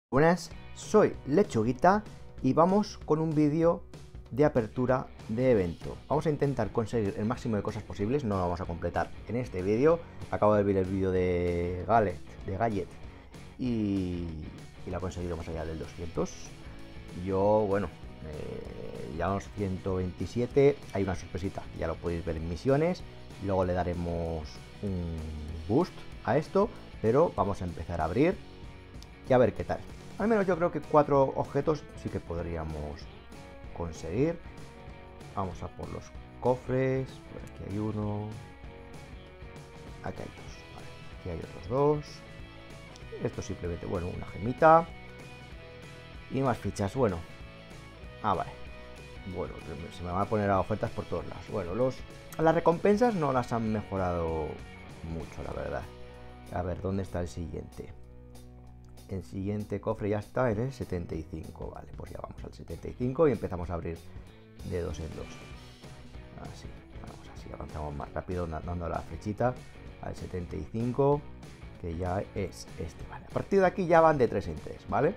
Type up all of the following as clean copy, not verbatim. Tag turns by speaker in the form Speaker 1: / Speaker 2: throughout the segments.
Speaker 1: Buenas, soy Lechuguita y vamos con un vídeo de apertura de evento. Vamos a intentar conseguir el máximo de cosas posibles, no lo vamos a completar en este vídeo. Acabo de ver el vídeo de Gallet y lo ha conseguido más allá del 200. Yo, bueno, ya unos 127, hay una sorpresita, ya lo podéis ver en misiones. Luego le daremos un boost a esto, pero vamos a empezar a abrir y a ver qué tal. Al menos yo creo que 4 objetos sí que podríamos conseguir. Vamos a por los cofres. Por aquí hay uno. Aquí hay dos. Vale. Aquí hay otros dos. Esto simplemente, bueno, una gemita. Y más fichas. Bueno. Vale. Bueno, se me van a poner a ofertas por todos lados. Bueno, las recompensas no las han mejorado mucho, la verdad. A ver, ¿dónde está el siguiente? El siguiente cofre ya está en el 75. Vale, pues ya vamos al 75 y empezamos a abrir de dos en dos. Así, vamos así, avanzamos más rápido dando la flechita al 75, que ya es este. Vale, a partir de aquí ya van de 3 en 3, ¿vale?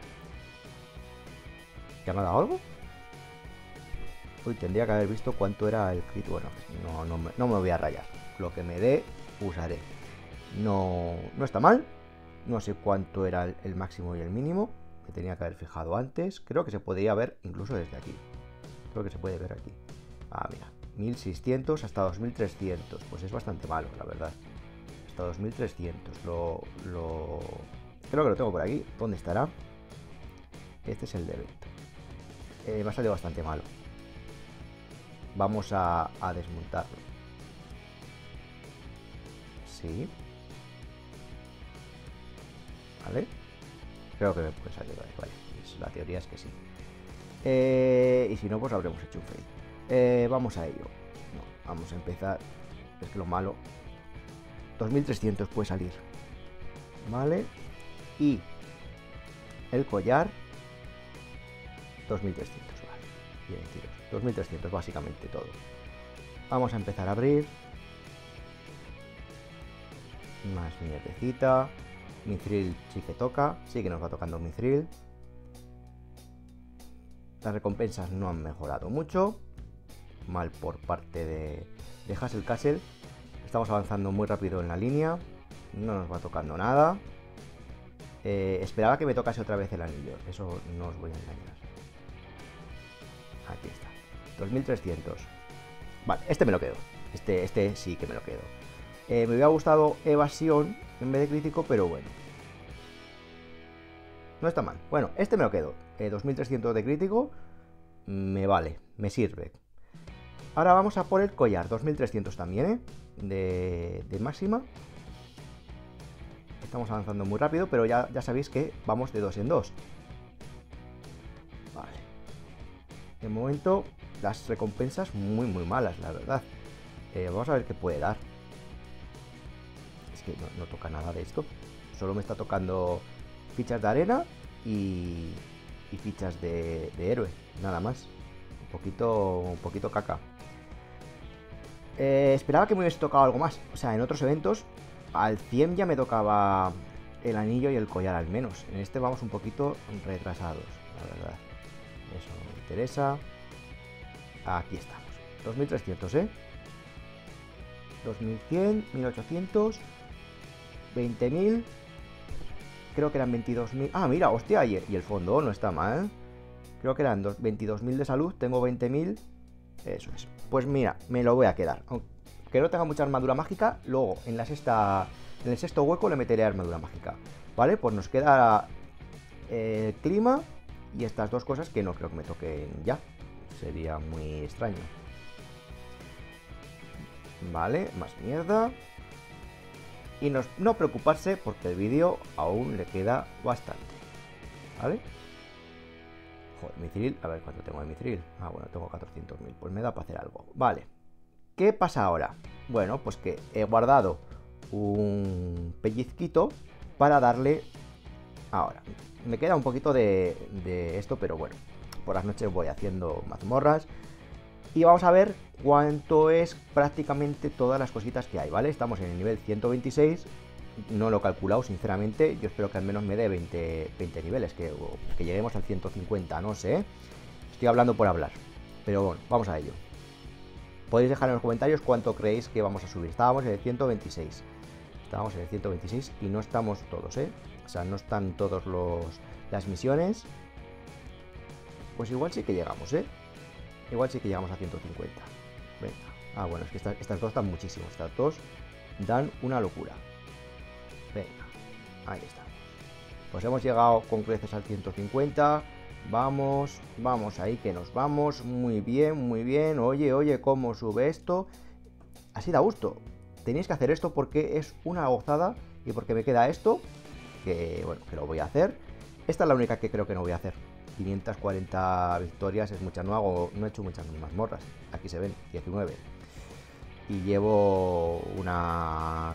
Speaker 1: ¿Ya me ha dado algo? Uy, tendría que haber visto cuánto era el crit. Bueno, no me voy a rayar. Lo que me dé, usaré. No está mal. No sé cuánto era el máximo y el mínimo. Me tenía que haber fijado antes. Creo que se podía ver incluso desde aquí. Creo que se puede ver aquí. Ah, mira. 1600 hasta 2300. Pues es bastante malo, la verdad. Hasta 2300. Creo que lo tengo por aquí. ¿Dónde estará? Este es el de evento. Me ha salido bastante malo. Vamos a desmontarlo. Sí. ¿Vale? Creo que me puede salir. Vale. La teoría es que sí. Y si no, pues habremos hecho un fail. Vamos a ello. No, vamos a empezar. Es que lo malo. 2300 puede salir. Vale. Y el collar. 2300. Vale. Bien, tiros. 2300 básicamente todo. Vamos a empezar a abrir. Más mierdecita. Mithril sí que toca, sí que nos va tocando Mithril. Las recompensas no han mejorado mucho. Mal por parte de Hassel Castle. Estamos avanzando muy rápido en la línea. No nos va tocando nada. Esperaba que me tocase otra vez el anillo. Eso no os voy a engañar. Aquí está. 2300. Vale, este me lo quedo. Este sí que me lo quedo. Me hubiera gustado evasión en vez de crítico, pero bueno. No está mal. Bueno, este me lo quedo. 2300 de crítico. Me vale, me sirve. Ahora vamos a por el collar. 2300 también, de máxima. Estamos avanzando muy rápido, pero ya sabéis que vamos de 2 en 2. Vale. De momento, las recompensas muy malas, la verdad. Vamos a ver qué puede dar. Es que no toca nada de esto. Solo me está tocando fichas de arena y fichas de héroe, nada más. Un poquito caca. Esperaba que me hubiese tocado algo más. O sea, en otros eventos al 100 ya me tocaba el anillo y el collar al menos. En este vamos un poquito retrasados, la verdad. Eso no me interesa. Aquí estamos. 2300, 2100, 1800, 20.000. Creo que eran 22.000. Ah, mira, hostia, y el fondo no está mal. Creo que eran 22.000 de salud. Tengo 20.000. Eso es. Pues mira, me lo voy a quedar. Aunque no tenga mucha armadura mágica, luego en el sexto hueco le meteré armadura mágica. Vale, pues nos queda el clima y estas dos cosas que no creo que me toquen ya. Sería muy extraño. Vale, más mierda. Y no preocuparse porque el vídeo aún le queda bastante. ¿Vale? Joder, Mithril. A ver cuánto tengo de Mithril. Ah, bueno, tengo 400.000. Pues me da para hacer algo. Vale. ¿Qué pasa ahora? Bueno, pues que he guardado un pellizquito para darle... Ahora, me queda un poquito de esto, pero bueno. Por las noches voy haciendo mazmorras. Y vamos a ver cuánto es prácticamente todas las cositas que hay, ¿vale? Estamos en el nivel 126 no lo he calculado, sinceramente. Yo espero que al menos me dé 20 niveles, que lleguemos al 150, no sé. Estoy hablando por hablar, pero bueno, vamos a ello. Podéis dejar en los comentarios cuánto creéis que vamos a subir. Estábamos en el 126. Estábamos en el 126 y no estamos todos, ¿eh? O sea, no están todos las misiones. Pues igual sí que llegamos, ¿eh? Igual sí que llegamos a 150. Venga. Ah, bueno, es que estas dos dan muchísimo. Estas dos dan una locura. Venga, ahí está. Pues hemos llegado con creces al 150. Vamos ahí que nos vamos. Muy bien, muy bien. Oye, ¿cómo sube esto? Así da gusto. Tenéis que hacer esto porque es una gozada y porque me queda esto, que bueno, que lo voy a hacer. Esta es la única que creo que no voy a hacer. 540 victorias es mucha, no he hecho muchas mazmorras. Aquí se ven, 19. Y llevo unas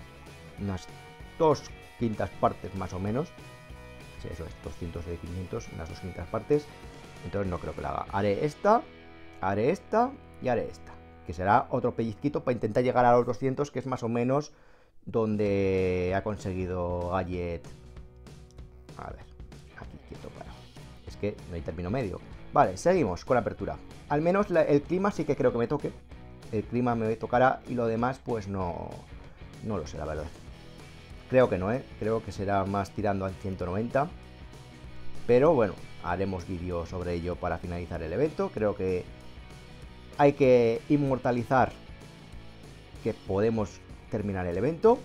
Speaker 1: 2/5 partes más o menos. Sí, eso es, 200 de 500, unas 2/5 partes. Entonces no creo que la haga. Haré esta y haré esta. Que será otro pellizquito para intentar llegar a los 200, que es más o menos donde ha conseguido Gadget. A ver, aquí quieto para. Es que no hay término medio. Vale, seguimos con la apertura. Al menos el clima sí que creo que me toque. El clima me tocará y lo demás pues no lo sé, la verdad. Creo que no, creo que será más tirando al 190. Pero bueno, haremos vídeo sobre ello para finalizar el evento. Creo que hay que inmortalizar que podemos terminar el evento.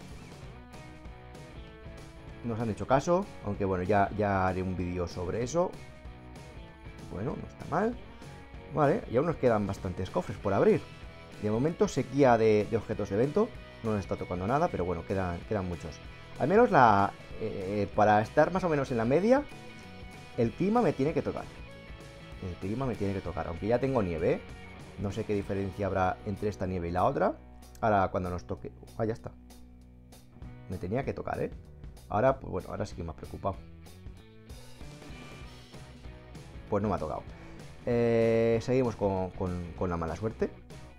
Speaker 1: Nos han hecho caso, aunque bueno, ya haré un vídeo sobre eso. Bueno, no está mal. Vale, y aún nos quedan bastantes cofres por abrir. De momento sequía de objetos de evento. No nos está tocando nada, pero bueno, quedan muchos. Al menos para estar más o menos en la media, el clima me tiene que tocar. El clima me tiene que tocar, aunque ya tengo nieve, ¿eh? No sé qué diferencia habrá entre esta nieve y la otra. Ahora cuando nos toque... Ah, ya está. Me tenía que tocar, ¿eh? Ahora, pues bueno, ahora sí que me ha preocupado. Pues no me ha tocado. Seguimos con la mala suerte.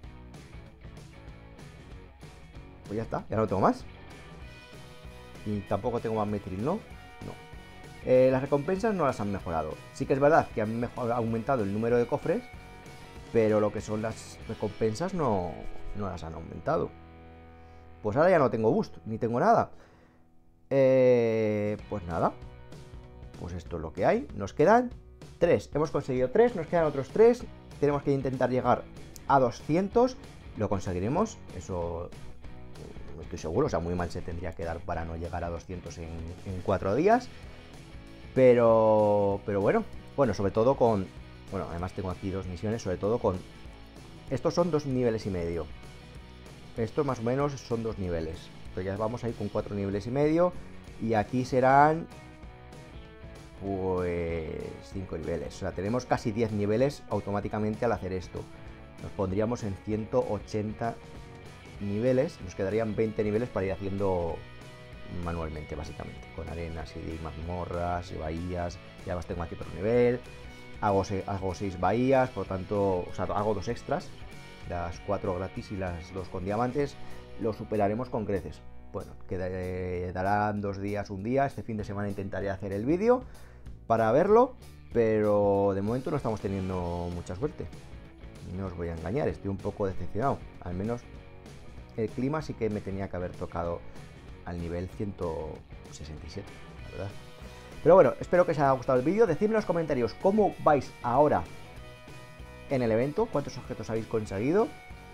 Speaker 1: Pues ya está, ya no tengo más. Y tampoco tengo más metril, ¿no? No. Las recompensas no las han mejorado. Sí que es verdad que han aumentado el número de cofres, pero lo que son las recompensas no las han aumentado. Pues ahora ya no tengo boost, ni tengo nada. Pues nada. Pues esto es lo que hay. Nos quedan 3. Hemos conseguido 3, nos quedan otros 3. Tenemos que intentar llegar a 200. Lo conseguiremos, eso estoy seguro. O sea, muy mal se tendría que dar para no llegar a 200 en 4 días. Pero bueno, sobre todo con... Bueno, además tengo aquí 2 misiones, sobre todo con... Estos son 2 niveles y medio. Estos más o menos son 2 niveles. Pero ya vamos ahí con 4 niveles y medio. Y aquí serán... pues 5 niveles. O sea, tenemos casi 10 niveles automáticamente al hacer esto. Nos pondríamos en 180 niveles. Nos quedarían 20 niveles para ir haciendo manualmente, básicamente. Con arenas y mazmorras y bahías. Y además tengo aquí otro nivel. Hago 6 bahías, por lo tanto, o sea, hago 2 extras. Las 4 gratis y las 2 con diamantes. Lo superaremos con creces. Bueno, darán 2 días, un día. Este fin de semana intentaré hacer el vídeo para verlo, pero de momento no estamos teniendo mucha suerte. No os voy a engañar, estoy un poco decepcionado. Al menos el clima sí que me tenía que haber tocado al nivel 167, la verdad. Pero bueno, espero que os haya gustado el vídeo. Decidme en los comentarios cómo vais ahora en el evento, cuántos objetos habéis conseguido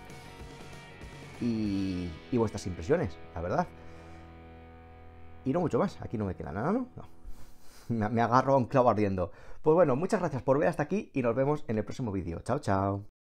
Speaker 1: y vuestras impresiones, la verdad. Y no mucho más, aquí no me queda nada, ¿no? No. Me agarro a un clavo ardiendo. Pues bueno, muchas gracias por ver hasta aquí y nos vemos en el próximo vídeo. Chao, chao.